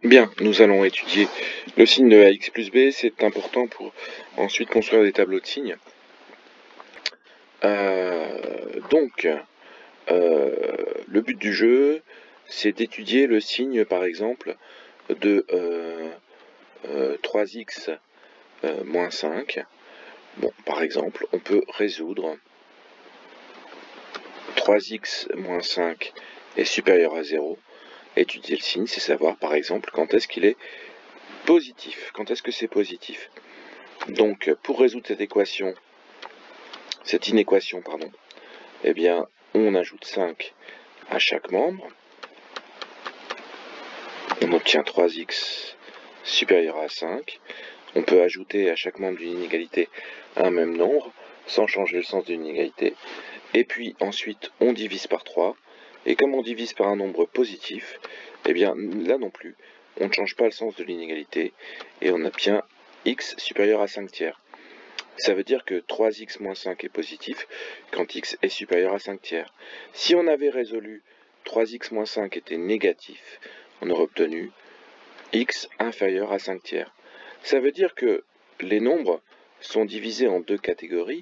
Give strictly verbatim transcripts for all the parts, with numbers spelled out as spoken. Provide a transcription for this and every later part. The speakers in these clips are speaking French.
Bien, nous allons étudier le signe de ax plus b. C'est important pour ensuite construire des tableaux de signes. Euh, donc, euh, le but du jeu, c'est d'étudier le signe, par exemple, de euh, euh, trois x euh, moins cinq. Bon, par exemple, on peut résoudre trois x moins cinq est supérieur à zéro. Étudier le signe, c'est savoir, par exemple, quand est-ce qu'il est positif. Quand est-ce que c'est positif? Donc, pour résoudre cette équation, cette inéquation, pardon, eh bien, on ajoute cinq à chaque membre. On obtient trois x supérieur à cinq. On peut ajouter à chaque membre d'une inégalité un même nombre, sans changer le sens d'une inégalité. Et puis, ensuite, on divise par trois. Et comme on divise par un nombre positif, eh bien, là non plus, on ne change pas le sens de l'inégalité. Et on obtient x supérieur à cinq tiers. Ça veut dire que trois x moins cinq est positif quand x est supérieur à cinq tiers. Si on avait résolu trois x moins cinq était négatif, on aurait obtenu x inférieur à cinq tiers. Ça veut dire que les nombres sont divisés en deux catégories.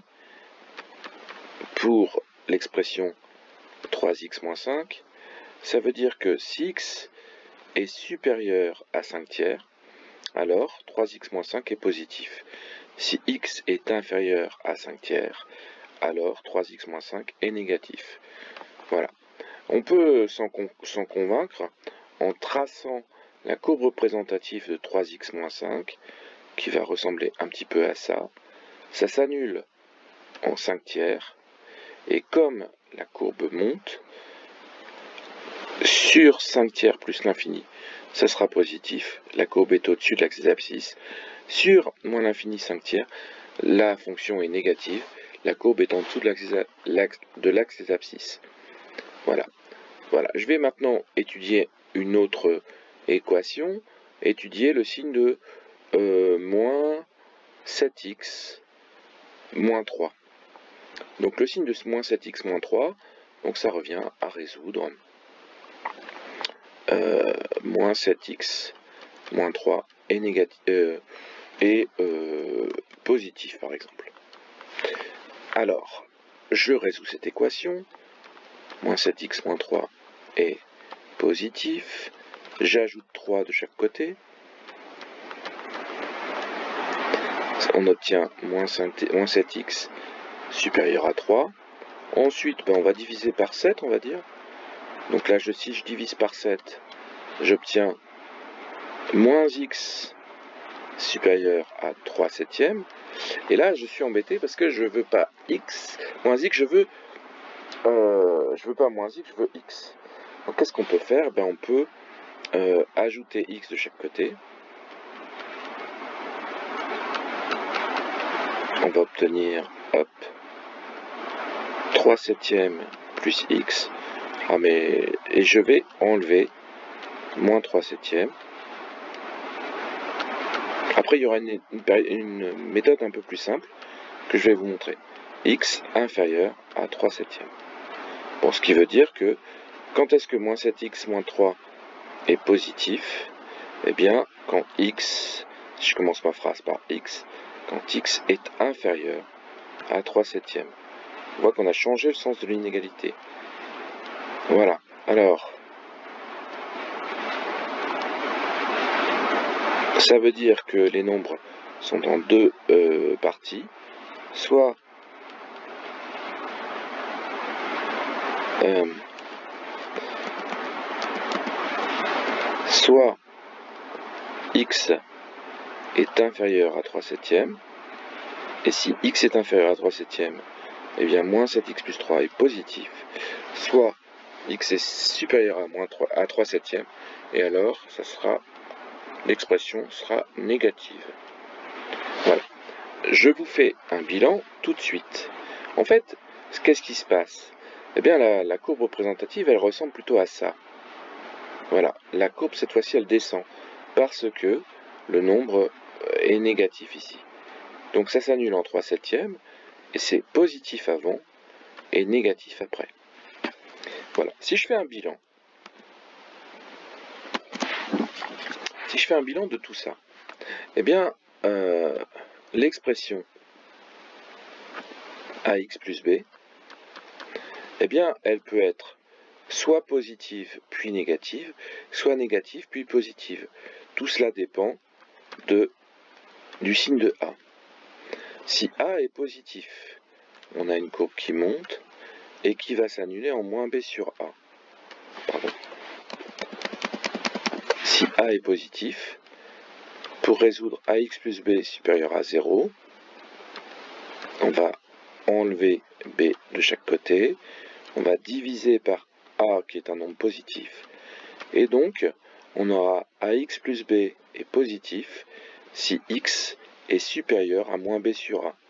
Pour l'expression trois x moins cinq, ça veut dire que si x est supérieur à cinq tiers, alors trois x moins cinq est positif. Si x est inférieur à cinq tiers, alors trois x moins cinq est négatif. Voilà. On peut s'en con convaincre en traçant la courbe représentative de trois x moins cinq, qui va ressembler un petit peu à ça. Ça s'annule en cinq tiers, et comme la courbe monte, sur cinq tiers plus l'infini, ça sera positif. La courbe est au-dessus de l'axe des abscisses. Sur moins l'infini cinq tiers, la fonction est négative. La courbe est en dessous de l'axe des abscisses. Voilà. Voilà. Je vais maintenant étudier une autre équation, étudier le signe de euh, moins sept x moins trois. Donc le signe de moins sept x moins trois, donc ça revient à résoudre euh, moins sept x moins trois est, négatif, euh, est euh, positif par exemple. Alors, je résous cette équation. Moins sept x moins trois est positif. J'ajoute trois de chaque côté. On obtient moins sept x supérieur à trois. Ensuite, ben, on va diviser par sept, on va dire. Donc là, je, si je divise par sept, j'obtiens moins x supérieur à trois septièmes. Et là, je suis embêté parce que je veux pas x, moins x, je veux, euh, je veux pas moins x, je veux x. Donc qu'est-ce qu'on peut faire? Ben, on peut euh, ajouter x de chaque côté. On va obtenir, hop, trois septièmes plus x. Ah mais, et je vais enlever moins trois septièmes. Après, il y aura une, une, une méthode un peu plus simple que je vais vous montrer. X inférieur à trois septièmes. Bon, ce qui veut dire que quand est-ce que moins sept x moins trois est positif? Eh bien, quand x, si je commence ma phrase par x, quand x est inférieur à trois septièmes. On voit qu'on a changé le sens de l'inégalité. Voilà. Alors, ça veut dire que les nombres sont en deux euh, parties. Soit euh, soit x est inférieur à trois septièmes, et si x est inférieur à trois septièmes, eh bien moins sept x plus trois est positif, soit x est supérieur à, moins trois, à trois septièmes, et alors ça sera, l'expression sera négative. Voilà. Je vous fais un bilan tout de suite. En fait, qu'est-ce qui se passe? Eh bien, la, la courbe représentative, elle ressemble plutôt à ça. Voilà, la courbe, cette fois-ci, elle descend, parce que le nombre est négatif ici. Donc ça s'annule en trois septièmes, et c'est positif avant, et négatif après. Voilà, si je fais un bilan, Si je fais un bilan de tout ça, eh bien, euh, l'expression ax plus b, eh bien, elle peut être soit positive puis négative, soit négative puis positive. Tout cela dépend de, du signe de A. Si A est positif, on a une courbe qui monte et qui va s'annuler en moins b sur A. Pardon. Si A est positif, pour résoudre ax plus b supérieur à zéro, on va enlever b de chaque côté, on va diviser par A qui est un nombre positif, et donc on aura ax plus b est positif si x est supérieur à moins b sur A.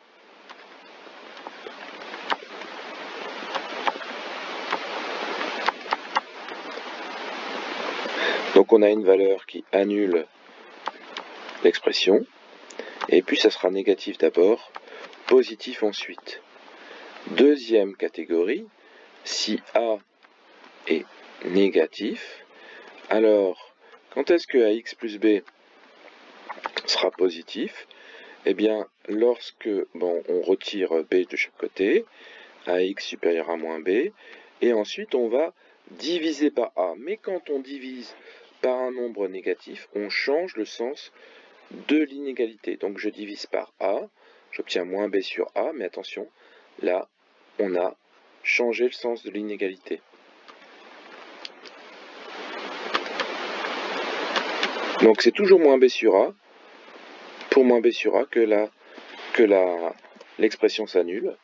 Donc on a une valeur qui annule l'expression, et puis ça sera négatif d'abord, positif ensuite. Deuxième catégorie, si A est négatif, alors quand est-ce que ax plus b sera positif? Eh bien, lorsque bon, on retire b de chaque côté, ax supérieur à moins b, et ensuite on va diviser par a. Mais quand on divise par un nombre négatif, on change le sens de l'inégalité. Donc je divise par a, j'obtiens moins b sur a, mais attention, là, on a changé le sens de l'inégalité. Donc c'est toujours moins b sur a, pour moins b sur a, que la, que la, l'expression s'annule.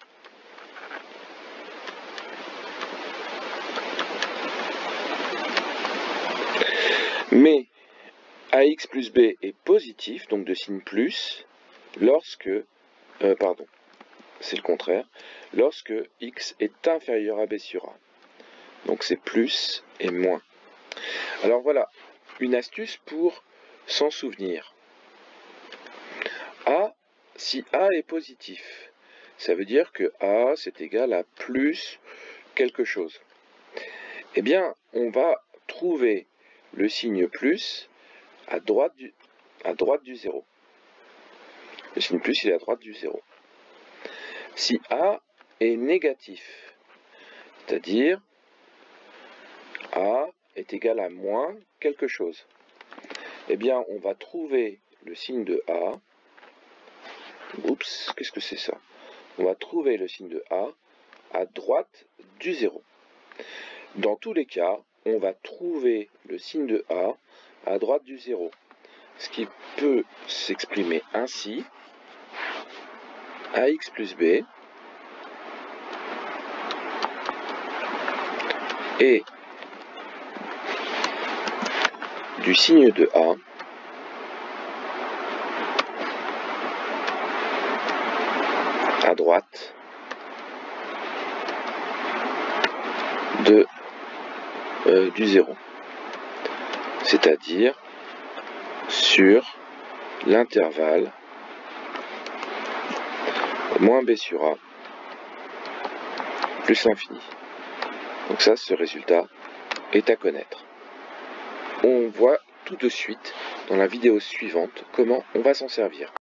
Mais ax plus b est positif, donc de signe plus, lorsque, euh, pardon, c'est le contraire, lorsque x est inférieur à b sur a. Donc c'est plus et moins. Alors voilà, une astuce pour s'en souvenir. A, si A est positif, ça veut dire que A c'est égal à plus quelque chose. Eh bien, on va trouver le signe plus à droite du, à droite du zéro. Le signe plus, il est à droite du zéro. Si A est négatif, c'est-à-dire A est égal à moins quelque chose, eh bien, on va trouver le signe de A. Oups, qu'est-ce que c'est ça? On va trouver le signe de A à droite du zéro. Dans tous les cas, on va trouver le signe de A à droite du zéro. Ce qui peut s'exprimer ainsi, ax plus b est du signe de A à droite de, euh, du zéro. C'est-à-dire sur l'intervalle moins b sur a plus l'infini. Donc ça, ce résultat est à connaître. On voit tout de suite dans la vidéo suivante comment on va s'en servir.